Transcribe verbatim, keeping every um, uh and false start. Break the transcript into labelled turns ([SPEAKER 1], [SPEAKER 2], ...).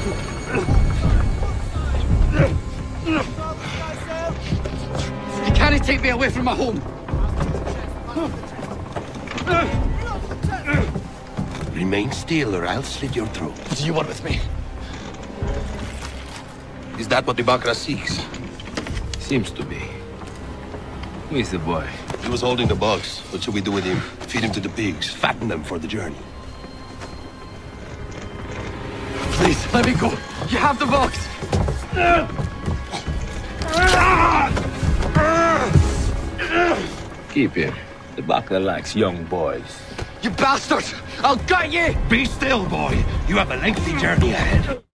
[SPEAKER 1] You can't take me away from my home.
[SPEAKER 2] Remain still or I'll slit your throat.
[SPEAKER 1] What do you want with me?
[SPEAKER 2] Is that what the Bakra seeks?
[SPEAKER 3] Seems to be. Who is the boy?
[SPEAKER 2] He was holding the bugs. What should we do with him? Feed him to the pigs. Fatten them for the journey.
[SPEAKER 1] Please, let me go. You have the box.
[SPEAKER 3] Keep him. The Bakra likes young boys.
[SPEAKER 1] You bastard! I'll gut you!
[SPEAKER 2] Be still, boy. You have a lengthy journey ahead.